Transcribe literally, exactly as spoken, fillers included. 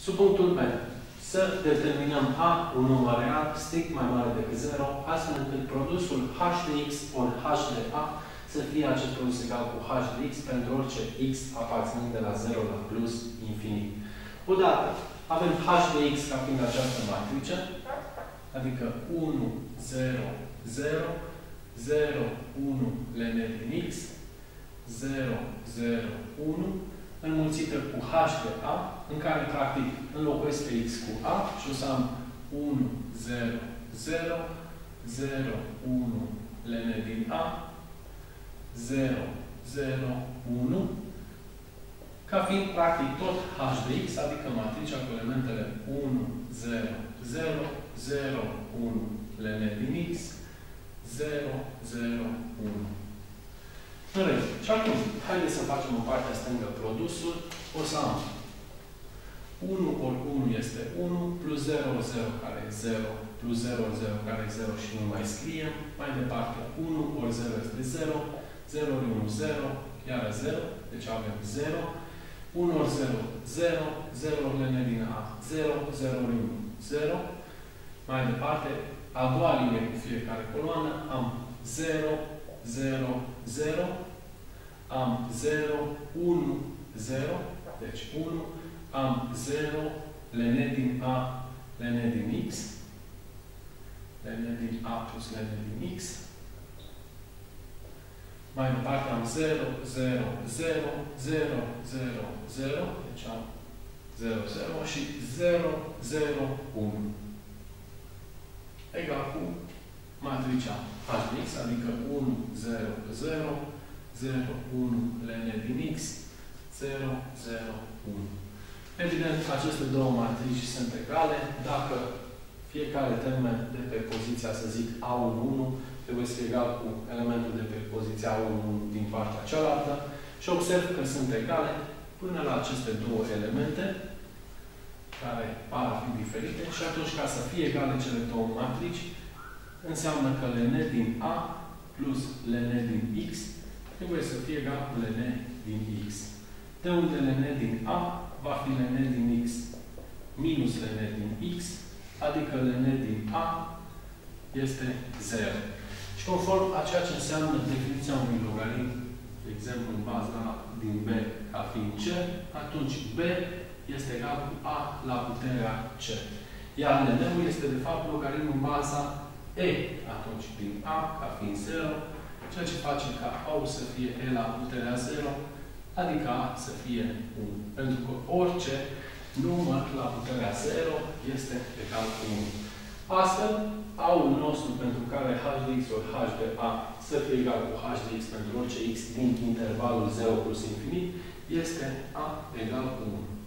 Subpunctul B. Să determinăm A un număr real strict mai mare decât zero, astfel încât produsul h de x ori h de a să fie acest produs egal cu h de x pentru orice x aparținând de la zero la plus infinit. Odată avem h de x ca fiind această matrice, adică unu, zero, zero, zero, unu ln din x, zero, zero, unu, înmulțită cu h de a, în care, practic, înlocuiesc pe x cu a și o să am unu, zero, zero, zero, unu ln din a, zero, zero, unu, ca fiind, practic, tot h de x, adică matricea cu elementele unu, zero, zero, zero, unu ln din x, zero, zero, unu. În rest. Și acum, haideți să facem în partea stângă produsul. O să am unu ori unu este unu, plus zero ori zero care e zero, plus zero ori zero care e zero și nu mai scriem. Mai departe, unu ori zero este zero, zero ori unu, zero, iar zero, deci avem zero. unu ori zero, zero, zero ori ln din a, zero, zero ori unu, zero. Mai departe, a doua linie cu fiecare coloană, am zero, zero, zero, am zero, unu, zero, deci unu, am zero, ln din a, ln din x, ln din a plus ln din x. Mai departe am zero, zero, zero, zero, zero, zero, deci am zero, zero și zero, zero, unu. Egal cu matricea h de x, adică unu, zero, zero, zero, unu ln din x, zero, zero, unu. Evident, aceste două matrici sunt egale. Dacă fiecare termen de pe poziția, să zic, a unu, unu, trebuie să fie egal cu elementul de pe poziția a unu, unu din partea cealaltă și observ că sunt egale până la aceste două elemente care par a fi diferite și atunci, ca să fie egale cele două matrici, înseamnă că ln din a plus ln din x trebuie să fie egal cu ln din x. De unde ln din a va fi ln din x minus ln din x, adică ln din a este zero. Și conform a ceea ce înseamnă definiția unui logaritm, de exemplu, în baza din b ca fiind c, atunci b este egal cu a la puterea c. Iar ln-ul este, de fapt, logaritmul în baza e, atunci, din a ca fiind zero, ceea ce face ca a să fie e la puterea zero, adică a să fie unu. Pentru că orice număr la puterea zero este egal cu unu. Astfel, a-ul nostru pentru care h de x ori h de a să fie egal cu h de x pentru orice x din intervalul zero plus infinit este a egal cu unu.